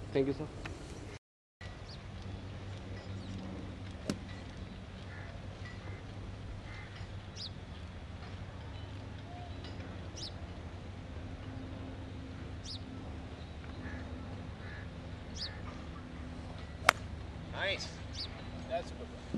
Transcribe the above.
Thank you, sir. Nice. That's a good one.